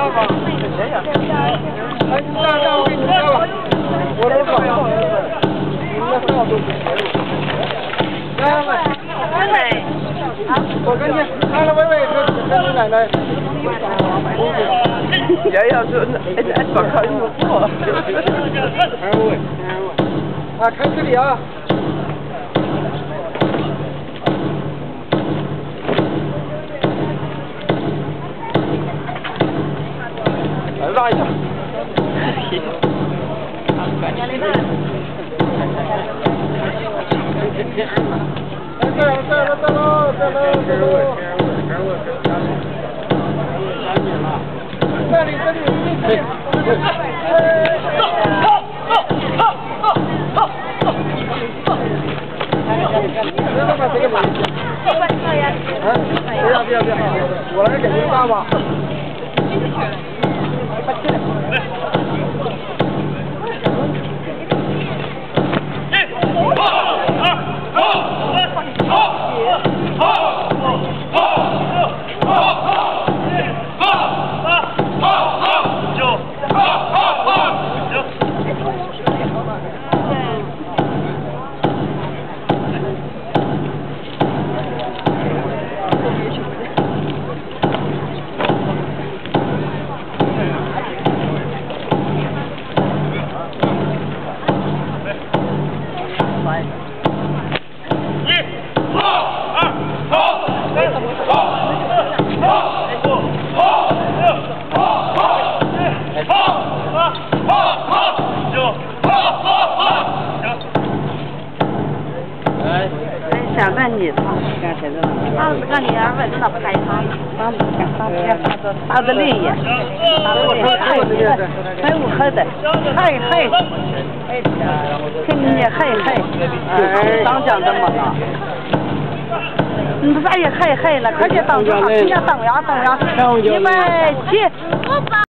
我跟你，来来，喂，跟你奶奶。 Ja, so etwa kann ich nur vor. Ah, kannst du die ja? Weiter. 我来给您搭吧。 想问你，他是个女儿问他拍他，他的另一，还有还的，看你还，当讲这么了，你咋也还了？可别当着，人家当呀，170。